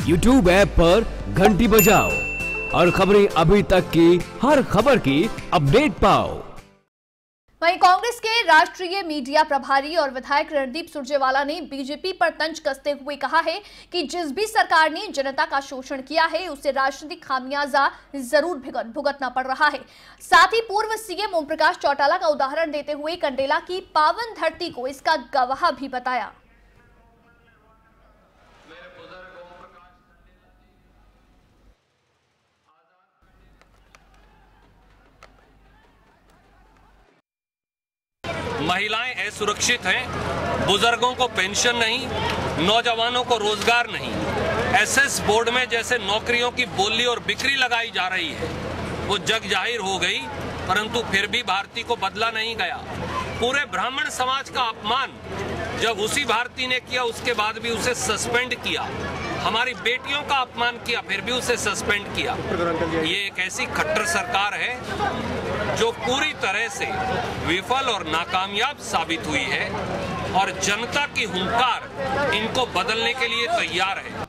YouTube app पर घंटी बजाओ और खबरें अभी तक की हर खबर की अपडेट पाओ। वहीं कांग्रेस के राष्ट्रीय मीडिया प्रभारी और विधायक रणदीप सुरजेवाला ने बीजेपी पर तंज कसते हुए कहा है कि जिस भी सरकार ने जनता का शोषण किया है उसे राजनीतिक खामियाजा जरूर भुगतना पड़ रहा है। साथ ही पूर्व सीएम ओम प्रकाश चौटाला का उदाहरण देते हुए कंडेला की पावन धरती को इसका गवाह भी बताया। महिलाएं असुरक्षित हैं, बुजुर्गों को पेंशन नहीं, नौजवानों को रोजगार नहीं। एसएस बोर्ड में जैसे नौकरियों की बोली और बिक्री लगाई जा रही है वो जग जाहिर हो गई, परंतु फिर भी भारती को बदला नहीं गया। पूरे ब्राह्मण समाज का अपमान जब उसी भारती ने किया उसके बाद भी उसे सस्पेंड किया। हमारी बेटियों का अपमान किया फिर भी उसे सस्पेंड किया। ये एक ऐसी खट्टर सरकार है जो पूरी तरह से विफल और नाकामयाब साबित हुई है और जनता की हुंकार इनको बदलने के लिए तैयार है।